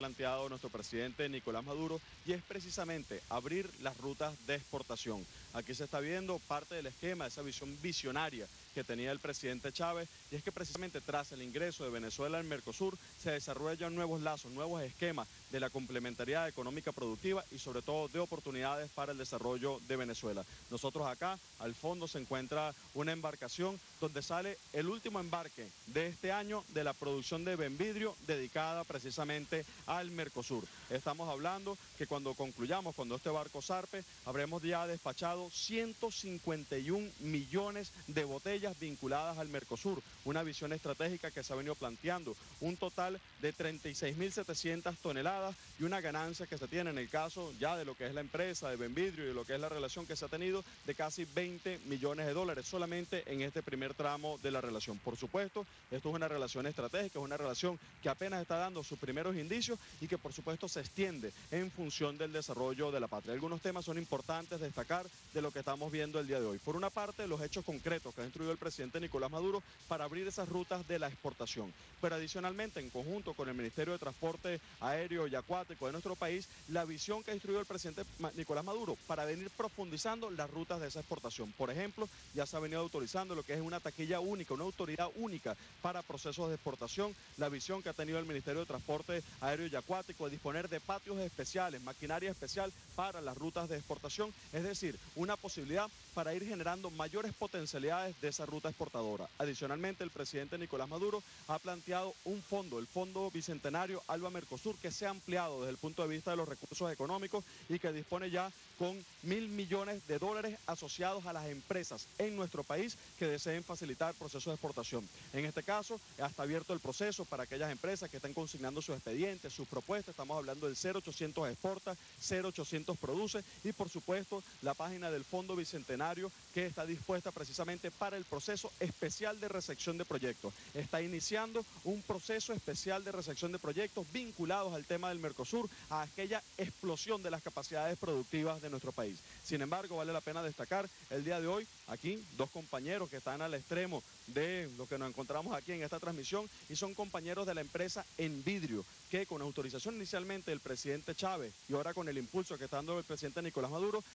planteado nuestro presidente Nicolás Maduro, y es precisamente abrir las rutas de exportación. Aquí se está viendo parte del esquema, esa visión visionaria que tenía el presidente Chávez, y es que precisamente tras el ingreso de Venezuela al Mercosur se desarrollan nuevos lazos, nuevos esquemas de la complementariedad económica productiva y sobre todo de oportunidades para el desarrollo de Venezuela. Nosotros acá, al fondo, se encuentra una embarcación donde sale el último embarque de este año de la producción de Benvidrio dedicada precisamente al Mercosur. Estamos hablando que cuando concluyamos, cuando este barco zarpe, habremos ya despachado 151 millones de botellas vinculadas al Mercosur, una visión estratégica que se ha venido planteando, un total de 36.700 toneladas y una ganancia que se tiene en el caso ya de lo que es la empresa de Benvidrio y de lo que es la relación que se ha tenido de casi 20 millones de dólares solamente en este primer tramo de la relación. Por supuesto, esto es una relación estratégica, es una relación que apenas está dando sus primeros indicios y que por supuesto se extiende en función del desarrollo de la patria. Algunos temas son importantes destacar de lo que estamos viendo el día de hoy. Por una parte, los hechos concretos que ha instruido el presidente Nicolás Maduro para abrir esas rutas de la exportación. Pero adicionalmente, en conjunto con el Ministerio de Transporte Aéreo y Acuático de nuestro país, la visión que ha instruido el presidente Nicolás Maduro para venir profundizando las rutas de esa exportación. Por ejemplo, ya se ha venido autorizando lo que es una taquilla única, una autoridad única para procesos de exportación. La visión que ha tenido el Ministerio de Transporte Aéreo y Acuático de disponer de patios especiales, maquinaria especial para las rutas de exportación, es decir, una posibilidad para ir generando mayores potencialidades de esa ruta exportadora. Adicionalmente, el presidente Nicolás Maduro ha planteado un fondo, el Fondo Bicentenario Alba Mercosur, que se ha ampliado desde el punto de vista de los recursos económicos y que dispone ya con 1.000 millones de dólares asociados a las empresas en nuestro país que deseen facilitar procesos de exportación. En este caso, está abierto el proceso para aquellas empresas que están consignando sus expedientes, sus propuestas. Estamos hablando del 0800 Exporta, 0800 Produce y, por supuesto, la página del Fondo Bicentenario que está dispuesta precisamente para el proceso especial de recepción de proyectos. Está iniciando un proceso especial de recepción de proyectos vinculados al tema del Mercosur, a aquella explosión de las capacidades productivas de nuestro país. Sin embargo, vale la pena destacar el día de hoy aquí dos compañeros que están al extremo de lo que nos encontramos aquí en esta transmisión y son compañeros de la empresa Envidrio, que con autorización inicialmente del presidente Chávez y ahora con el impulso que está dando el presidente Nicolás Maduro,